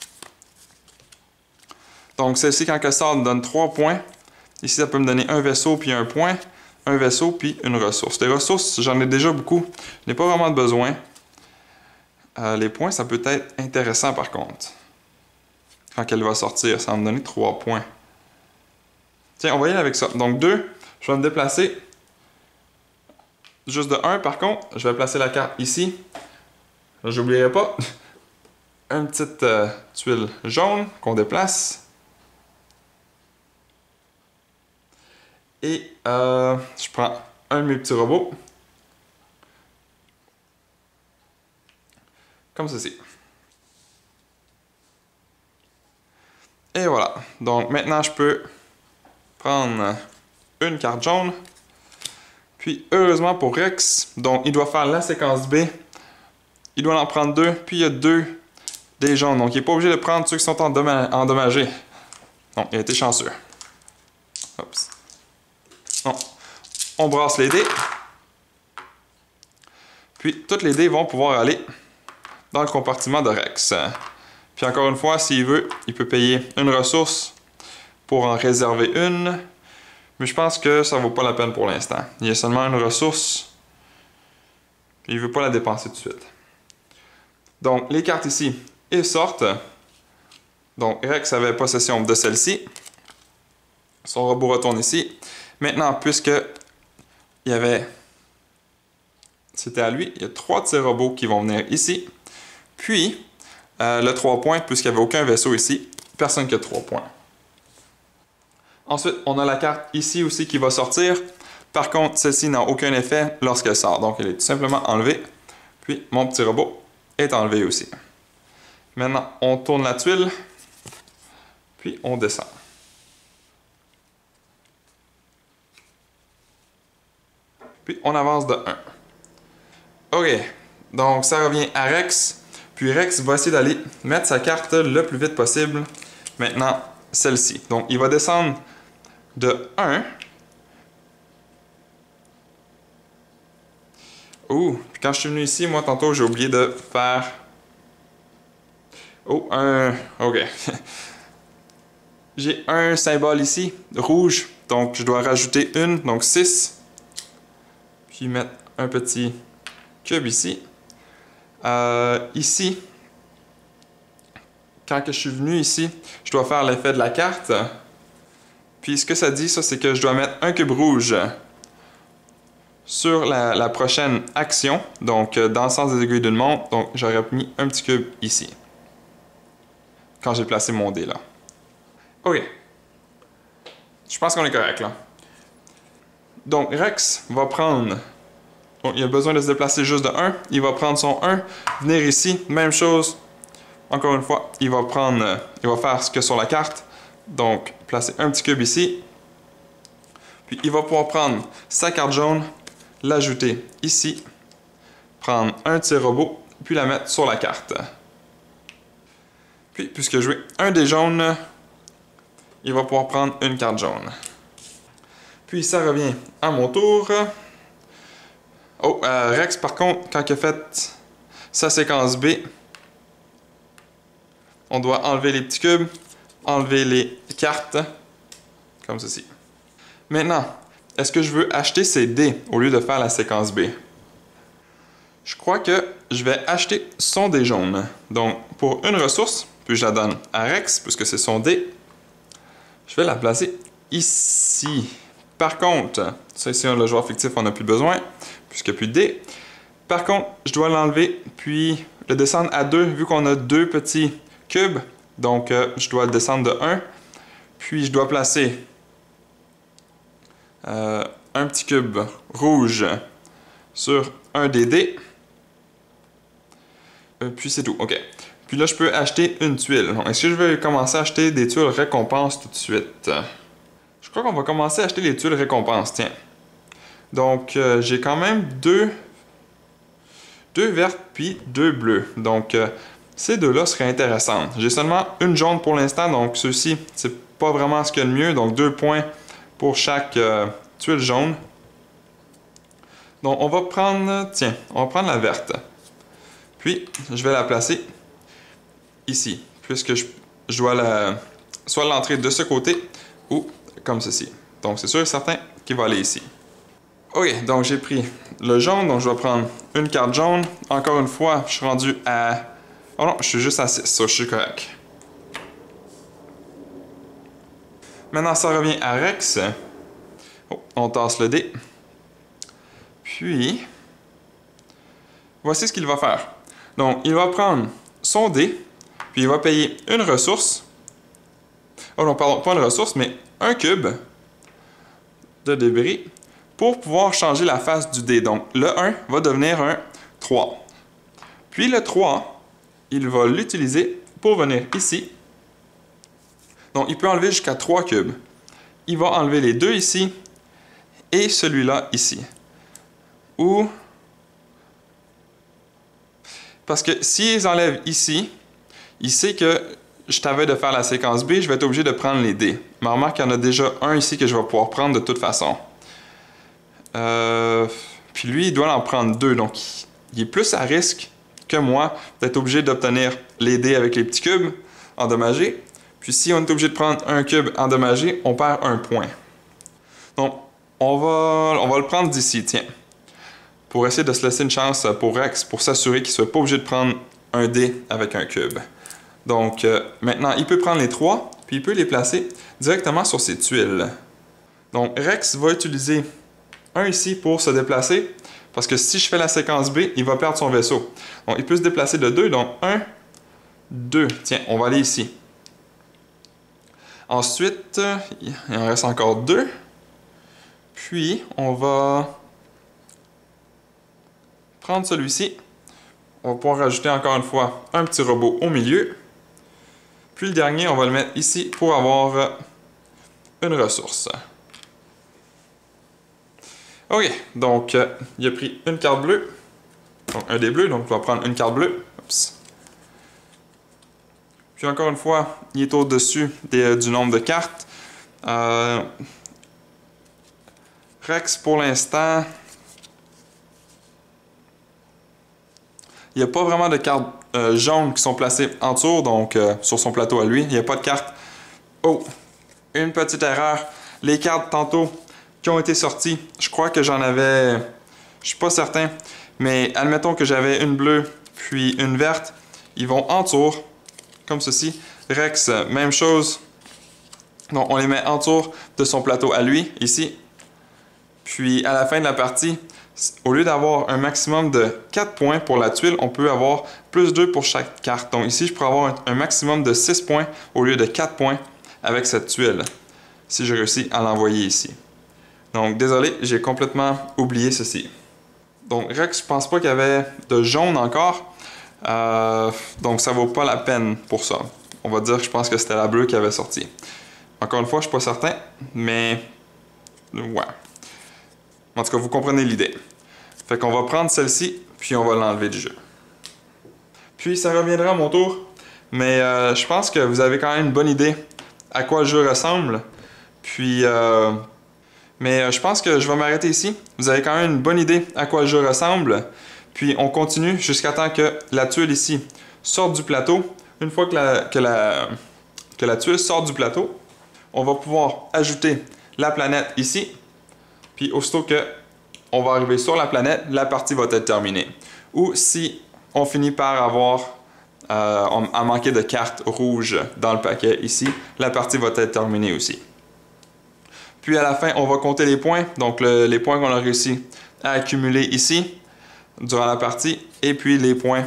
Donc, celle-ci, quand elle sort, me donne trois points. Ici, ça peut me donner un vaisseau puis un point. Un vaisseau puis une ressource. Les ressources, j'en ai déjà beaucoup. Je n'ai pas vraiment de besoin. Euh, les points, ça peut être intéressant par contre. Quand elle va sortir, ça va me donner trois points. Tiens, on va y aller avec ça. Donc, deux, je vais me déplacer. Juste de un, par contre, je vais placer la carte ici. Je n'oublierai pas. Une petite euh, tuile jaune qu'on déplace. Et euh, je prends un de mes petits robots. Comme ceci. Et voilà. Donc maintenant, je peux prendre une carte jaune. Puis heureusement pour Rex, donc il doit faire la séquence B. Il doit en prendre deux. Puis il y a deux des jaunes. Donc il n'est pas obligé de prendre ceux qui sont endommagés. Donc il a été chanceux. Oups. Bon. On brasse les dés. Puis toutes les dés vont pouvoir aller dans le compartiment de Rex. Puis encore une fois, s'il veut, il peut payer une ressource pour en réserver une. Mais je pense que ça ne vaut pas la peine pour l'instant. Il y a seulement une ressource. Il ne veut pas la dépenser tout de suite. Donc, les cartes ici, ils sortent. Donc, Rex avait possession de celle-ci. Son robot retourne ici. Maintenant, puisque il y avait... C'était à lui, il y a trois de ces robots qui vont venir ici. Puis, euh, le trois points, puisqu'il n'y avait aucun vaisseau ici, personne qui a trois points. Ensuite, on a la carte ici aussi qui va sortir. Par contre, celle-ci n'a aucun effet lorsqu'elle sort. Donc, elle est tout simplement enlevée. Puis, mon petit robot est enlevé aussi. Maintenant, on tourne la tuile. Puis, on descend. Puis, on avance de un. OK. Donc, ça revient à Rex. Puis, Rex va essayer d'aller mettre sa carte le plus vite possible. Maintenant, celle-ci. Donc, il va descendre de un. Ouh, puis quand je suis venu ici, moi, tantôt, j'ai oublié de faire... Oh, un... OK. J'ai un symbole ici, rouge. Donc, je dois rajouter une, donc six. Puis mettre un petit cube ici. Euh, ici, quand que je suis venu ici, je dois faire l'effet de la carte. Puis ce que ça dit, ça, c'est que je dois mettre un cube rouge sur la, la prochaine action. Donc, dans le sens des aiguilles d'une montre. Donc, j'aurais mis un petit cube ici. Quand j'ai placé mon dé là. OK. Je pense qu'on est correct là. Donc, Rex va prendre... Donc, il a besoin de se déplacer juste de un. Il va prendre son un, venir ici. Même chose. Encore une fois, il va prendre... Euh, il va faire ce que sur la carte. Donc, placer un petit cube ici. Puis, il va pouvoir prendre sa carte jaune, l'ajouter ici. Prendre un de ses robots, puis la mettre sur la carte. Puis, puisque je joué un des jaunes, il va pouvoir prendre une carte jaune. Puis, ça revient à mon tour. Oh, euh, Rex, par contre, quand il a fait sa séquence B, on doit enlever les petits cubes, enlever les cartes, comme ceci. Maintenant, est-ce que je veux acheter ces dés au lieu de faire la séquence B? Je crois que je vais acheter son dé jaune. Donc, pour une ressource, puis je la donne à Rex, puisque c'est son dé, je vais la placer ici. Par contre, ça ici, le joueur fictif, on n'a plus besoin, puisqu'il n'y a plus de dés. Par contre, je dois l'enlever, puis le descendre à deux, vu qu'on a deux petits cubes. Donc, euh, je dois le descendre de un. Puis, je dois placer euh, un petit cube rouge sur un des dés. Euh, puis, c'est tout. OK. Puis là, je peux acheter une tuile. Est-ce que je vais commencer à acheter des tuiles récompenses tout de suite? Je crois qu'on va commencer à acheter les tuiles récompenses. Tiens. Donc, euh, j'ai quand même deux, deux vertes puis deux bleues. Donc, euh, ces deux-là seraient intéressantes. J'ai seulement une jaune pour l'instant, donc ceux-ci, c'est pas vraiment ce qu'il y a de mieux. Donc, deux points pour chaque euh, tuile jaune. Donc, on va prendre, tiens, on va prendre la verte. Puis, je vais la placer ici, puisque je, je dois la, soit l'entrer de ce côté ou comme ceci. Donc, c'est sûr et certain qu'il va aller ici. OK, donc j'ai pris le jaune, donc je vais prendre une carte jaune. Encore une fois, je suis rendu à... Oh non, je suis juste à six, ça, je suis correct. Maintenant, ça revient à Rex. Oh, on tasse le dé. Puis, voici ce qu'il va faire. Donc, il va prendre son dé, puis il va payer une ressource. Oh non, pardon, pas une ressource, mais un cube. de débris pour pouvoir changer la face du dé. Donc, le un va devenir un trois. Puis le trois, il va l'utiliser pour venir ici. Donc, il peut enlever jusqu'à trois cubes. Il va enlever les deux ici et celui-là ici. Ou... Parce que s'ils enlèvent ici, il sait que je t'avais de faire la séquence B, je vais être obligé de prendre les dés. Mais remarque qu'il y en a déjà un ici que je vais pouvoir prendre de toute façon. Euh, puis lui, il doit en prendre deux, donc il est plus à risque que moi d'être obligé d'obtenir les dés avec les petits cubes endommagés. Puis si on est obligé de prendre un cube endommagé, on perd un point. Donc, on va, on va le prendre d'ici, tiens. Pour essayer de se laisser une chance pour Rex, pour s'assurer qu'il ne soit pas obligé de prendre un dé avec un cube. Donc, euh, maintenant, il peut prendre les trois, puis il peut les placer directement sur ses tuiles. Donc, Rex va utiliser un ici pour se déplacer, parce que si je fais la séquence B, il va perdre son vaisseau. Donc, il peut se déplacer de deux, donc un, deux. Tiens, on va aller ici. Ensuite, il en reste encore deux. Puis, on va prendre celui-ci. On va pouvoir rajouter encore une fois un petit robot au milieu. Puis le dernier, on va le mettre ici pour avoir une ressource. Ok, donc euh, il a pris une carte bleue. Donc un des bleus, donc on va prendre une carte bleue. Oups. Puis encore une fois, il est au-dessus des, du nombre de cartes. Euh, Rex, pour l'instant, il n'y a pas vraiment de cartes euh, jaunes qui sont placées en dessous, donc euh, sur son plateau à lui. Il n'y a pas de cartes. Oh, une petite erreur. Les cartes tantôt qui ont été sorties, je crois que j'en avais... Je suis pas certain, mais admettons que j'avais une bleue puis une verte. Ils vont en tour, comme ceci. Rex, même chose. Donc on les met en tour de son plateau à lui, ici. Puis à la fin de la partie, au lieu d'avoir un maximum de quatre points pour la tuile, on peut avoir plus deux pour chaque carte. Donc ici, je pourrais avoir un, un maximum de six points au lieu de quatre points avec cette tuile, si je réussis à l'envoyer ici. Donc désolé, j'ai complètement oublié ceci. Donc Rex, je pense pas qu'il y avait de jaune encore, euh, donc ça vaut pas la peine pour ça. On va dire que je pense que c'était la bleue qui avait sorti. Encore une fois, je suis pas certain, mais ouais. En tout cas, vous comprenez l'idée. Fait qu'on va prendre celle-ci, puis on va l'enlever du jeu. Puis ça reviendra à mon tour, mais euh, je pense que vous avez quand même une bonne idée à quoi le jeu ressemble. Puis, euh, mais euh, je pense que je vais m'arrêter ici. Vous avez quand même une bonne idée à quoi le jeu ressemble. Puis on continue jusqu'à temps que la tuile ici sorte du plateau. Une fois que la, que la, que la tuile sort du plateau, on va pouvoir ajouter la planète ici. Puis aussitôt que on va arriver sur la planète, la partie va être terminée. Ou si on finit par avoir euh, à manquer de cartes rouges dans le paquet ici, la partie va être terminée aussi. Puis à la fin, on va compter les points, donc le, les points qu'on a réussi à accumuler ici durant la partie, et puis les points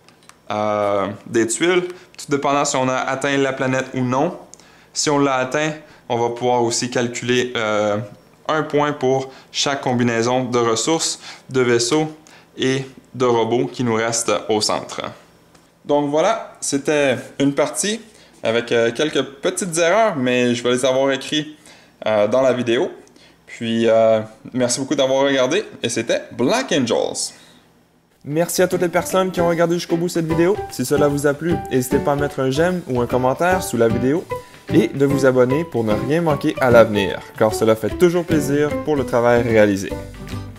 euh, des tuiles, tout dépendant si on a atteint la planète ou non. Si on l'a atteint, on va pouvoir aussi calculer euh, un point pour chaque combinaison de ressources, de vaisseaux et de robots qui nous restent au centre. Donc voilà, c'était une partie avec euh, quelques petites erreurs, mais je vais les avoir écrites euh, dans la vidéo. Puis euh, merci beaucoup d'avoir regardé et c'était Black Angels. Merci à toutes les personnes qui ont regardé jusqu'au bout cette vidéo. Si cela vous a plu, n'hésitez pas à mettre un j'aime ou un commentaire sous la vidéo et de vous abonner pour ne rien manquer à l'avenir, car cela fait toujours plaisir pour le travail réalisé.